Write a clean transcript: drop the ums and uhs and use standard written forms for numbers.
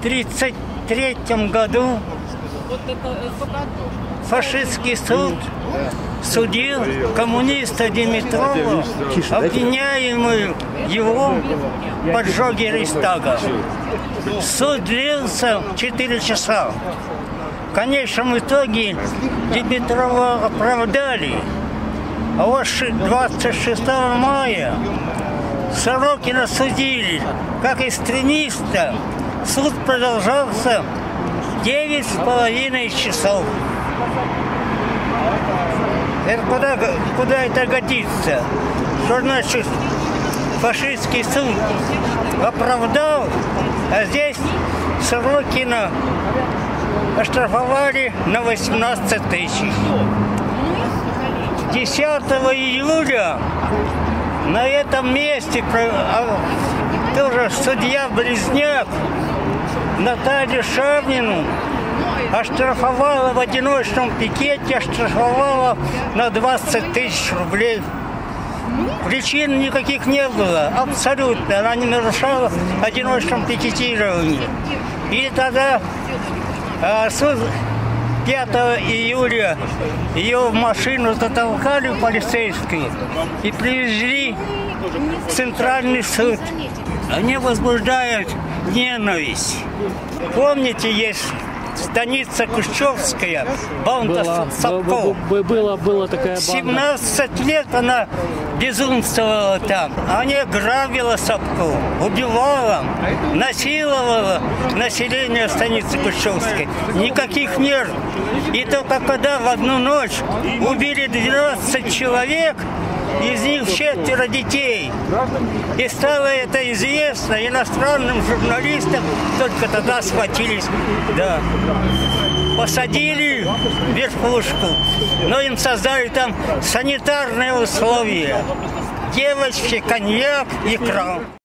1933 году фашистский суд судил коммуниста Димитрова, обвиняемый его в поджоге Рейхстага. Суд длился 4 часа. В конечном итоге Димитрова оправдали. А вот 26 мая Сорокина судили как экстремиста. Суд продолжался 9,5 часов. Это куда это годится? Что значит фашистский суд оправдал, а здесь Сорокина оштрафовали на 18 тысяч. 10 июля на этом месте тоже судья-близняк Наталью Шавнину оштрафовала в одиночном пикете, оштрафовала на 20 тысяч рублей. Причин никаких не было, абсолютно. Она не нарушала в одиночном пикетировании. И тогда суд 5 июля ее в машину затолкали полицейские и привезли в Центральный суд. Они возбуждают ненависть. Помните, есть станица Кущевская, банда Сапков. Была такая банда. 17 лет она безумствовала там. Она грабила Сапков, убивала, насиловала население станицы Кущевской. Никаких мер. И только когда в одну ночь убили 12 человек, из них 4 детей. И стало это известно иностранным журналистам, только тогда схватились, да. Посадили в верхушку, но им создали там санитарные условия. Девочки, коньяк, икра.